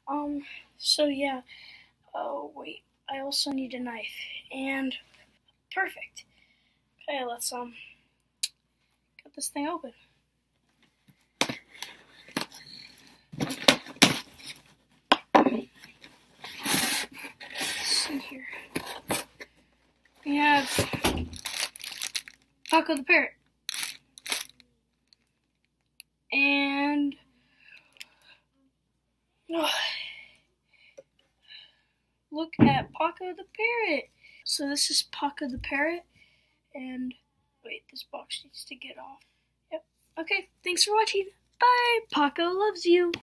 So yeah. Oh, wait. I also need a knife. And perfect. Okay, let's cut this thing open. What's in here? We have Paco the Parrot. And look at Paco the Parrot. So this is Paco the Parrot. And wait, this box needs to get off. Yep. Okay, thanks for watching. Bye. Paco loves you.